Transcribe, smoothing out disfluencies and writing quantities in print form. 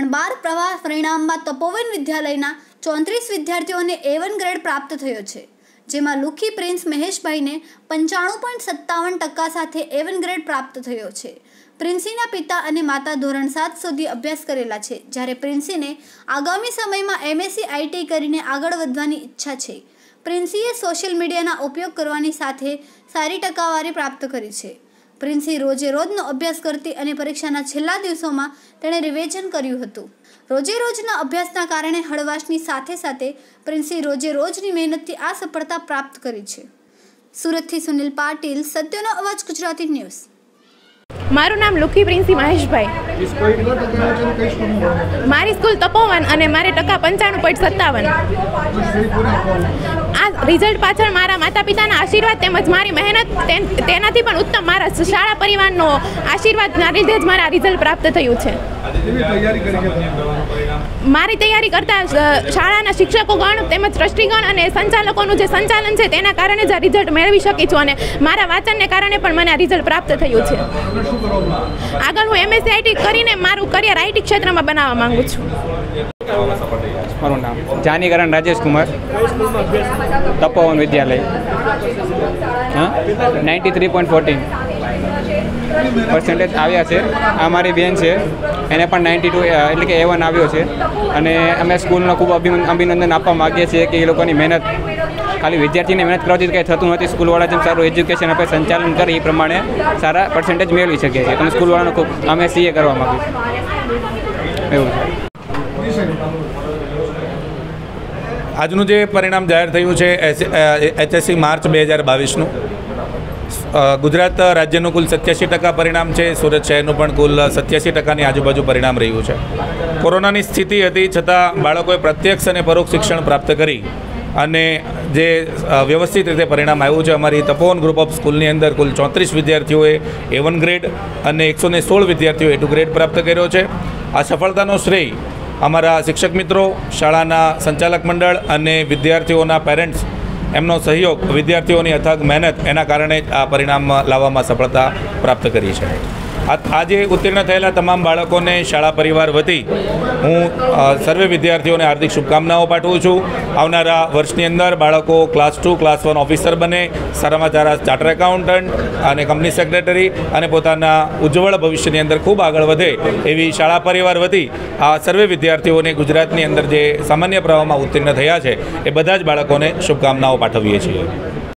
12 પ્રવાહ પરિણામમાં તપોવન વિદ્યાલયના 34 વિદ્યાર્થીઓને A1 ગ્રેડ પ્રાપ્ત થયો છે, જેમાં લુખી પ્રિન્સ મહેશભાઈને 95.57% સાથે A1 ગ્રેડ પ્રાપ્ત થયો છે। પ્રિન્સીના પિતા અને માતા ધોરણ 7 સુધી અભ્યાસ કરેલા છે, જ્યારે પ્રિન્સીને આગામી સમયમાં MSc IT કરીને આગળ વધવાની ઈચ્છા છે। પ્રિન્સીએ સોશિયલ મીડિયાના ઉપયોગ કરવાની સાથે સારી ટકાવારી પ્રાપ્ત કરી છે। પ્રિન્સી રોજે રોજનો અભ્યાસ કરતી અને પરીક્ષાના છેલ્લા દિવસોમાં તેણે રિવિઝન કર્યું હતું। રોજે રોજના અભ્યાસના કારણે હળવાશની સાથે સાથે પ્રિન્સી રોજે રોજની મહેનતથી આ સફળતા પ્રાપ્ત કરી છે। સુરતથી સુનિલ પાટીલ, સત્યનો અવાજ ગુજરાતી ન્યૂઝ। મારું નામ લુખી પ્રિન્સી મહેશભાઈ। મારી સ્કૂલ તપોવન અને મારે ટકા 95.57। આ રિઝલ્ટ પાછળ મારા માતા પિતાના આશીર્વાદ તેમજ મારી મહેનત તેનાથી પણ ઉત્તમ મારા શાળા પરિવારનો આશીર્વાદના લીધે જ મારા રિઝલ્ટ પ્રાપ્ત થયું છે। મારી તૈયારી કરતા શાળાના શિક્ષકોગણ તેમજ ટ્રસ્ટીગણ અને સંચાલકોનું જે સંચાલન છે તેના કારણે જ આ રિઝલ્ટ મેળવી શકી છું અને મારા વાંચનને કારણે પણ મને આ રિઝલ્ટ પ્રાપ્ત થયું છે। આગળ હું MSc IT કરીને મારું કરિયર IT ક્ષેત્રમાં બનાવવા માંગુ છું। મારું નામ જાનીકરણ રાજેશ કુમાર, તપોવન વિદ્યાલય, 93.14% આવ્યા છે। આ મારી બેન છે, એને પણ 92 એટલે કે A1 આવ્યો છે અને અમે સ્કૂલનો ખૂબ અભિનંદન આપવા માગીએ છીએ કે એ લોકોની મહેનત ખાલી વિદ્યાર્થીને મહેનત કરવાથી કંઈ થતું નથી। સ્કૂલવાળા જેમ સારું એજ્યુકેશન આપણે સંચાલન કરે એ પ્રમાણે સારા પર્સન્ટેજ મેળવી શકીએ છીએ। તમે સ્કૂલવાળાનો ખૂબ અમે CA કરવા માગીએ છીએ એવું છે। આજનું જે પરિણામ જાહેર થયું છે HSC માર્ચ 2022નું, ગુજરાત રાજ્યનું કુલ 87% પરિણામ છે। સુરત શહેરનું પણ કુલ 87%ની આજુબાજુ પરિણામ રહ્યું છે। કોરોનાની સ્થિતિ હતી છતાં બાળકોએ પ્રત્યક્ષ અને પરોક્ષ શિક્ષણ પ્રાપ્ત કરી અને જે વ્યવસ્થિત રીતે પરિણામ આવ્યું છે। અમારી તપોવન ગ્રુપ ઓફ સ્કૂલની અંદર કુલ 34 વિદ્યાર્થીઓએ A1 ગ્રેડ અને 116 વિદ્યાર્થીઓએ A2 ગ્રેડ પ્રાપ્ત કર્યો છે। આ સફળતાનો શ્રેય અમારા શિક્ષક મિત્રો, શાળાના સંચાલક મંડળ અને વિદ્યાર્થીઓના પેરેન્ટ્સ, એમનો સહયોગ, વિદ્યાર્થીઓની અથાગ મહેનત, એના કારણે જ આ પરિણામ લાવવામાં સફળતા પ્રાપ્ત કરી છે। આજે ઉત્તીર્ણ થયેલા તમામ બાળકોને શાળા પરિવાર વતી હું સર્વે વિદ્યાર્થીઓને હાર્દિક શુભકામનાઓ પાઠવું છું। આવનારા વર્ષની અંદર બાળકો ક્લાસ 2, ક્લાસ 1 ઓફિસર બને, સારામાં સારા ચાર્ટર એકાઉન્ટન્ટ અને કંપની સેક્રેટરી અને પોતાના ઉજ્જવળ ભવિષ્યની અંદર ખૂબ આગળ વધે એવી શાળા પરિવાર વતી આ સર્વે વિદ્યાર્થીઓને ગુજરાતની અંદર જે સામાન્ય પ્રવાહમાં ઉત્તીર્ણ થયા છે એ બધા જ બાળકોને શુભકામનાઓ પાઠવીએ છીએ।